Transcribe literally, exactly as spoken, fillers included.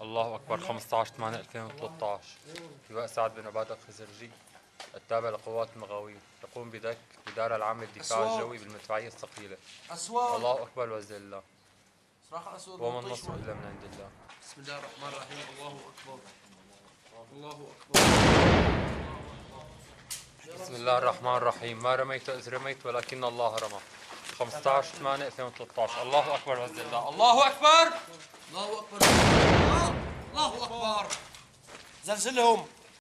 الله أكبر. خمسة عشر ثمانية ألفين وثلاثة عشر لواء سعد بن عبادة الخزرجي التابع لقوات المغاوير يقوم بدك إدارة العامة للدفاع الجوي بالمدفعية الثقيلة. أسوار. الله أكبر وعز الله. صراخ الأسود. وما النصر إلا من عند الله. بسم الله الرحمن الرحيم. الله أكبر. الله أكبر. بسم الله الرحمن الرحيم. ما رميت إذ رميت ولكن الله رمى. خمسة عشر ثمانية ألفين وثلاثة عشر. الله أكبر وعز الله. الله أكبر. الله أكبر. الله أكبر. زلزلهم.